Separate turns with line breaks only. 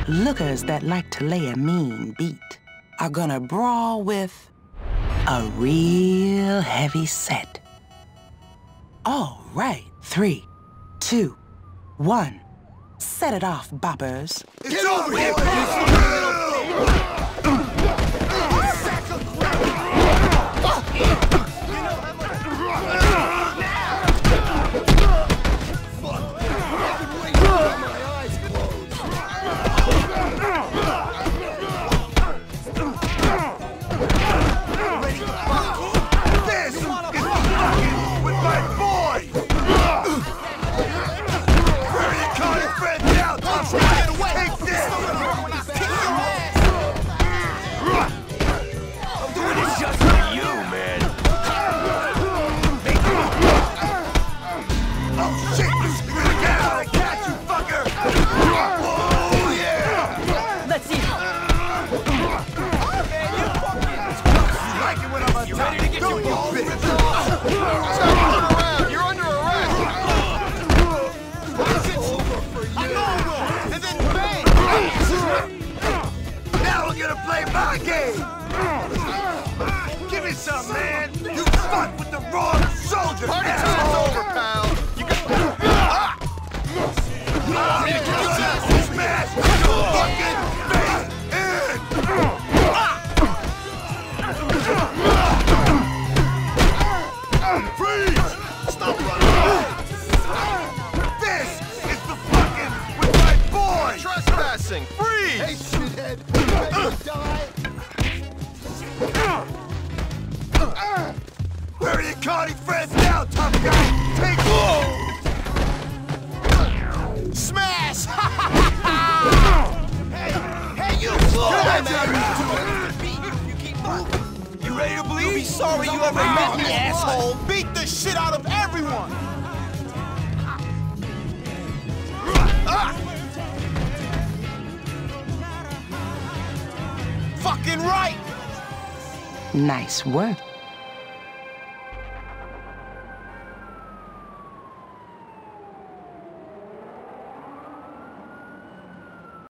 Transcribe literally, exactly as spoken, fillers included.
Lookers that like to lay a mean beat are gonna brawl with a real heavy set. All right, three, two, one. Set it off, boppers.
Get over here! Give me some, man! You fuck with the wrong soldier! Party time's over, pal! You got... Ah! Smash your fucking face in! Freeze! Stop running! This is the fucking with my boy! Trespassing! Freeze! Hey, shithead! You ready to die? Where are your carny friends now, tough guy? Take hold! Smash! Hey, hey, you fool! You keep moving. You ready to bleed? You'll be sorry you ever met me, asshole! Beat the shit out of everyone! Ah! Fucking right!
Nice work.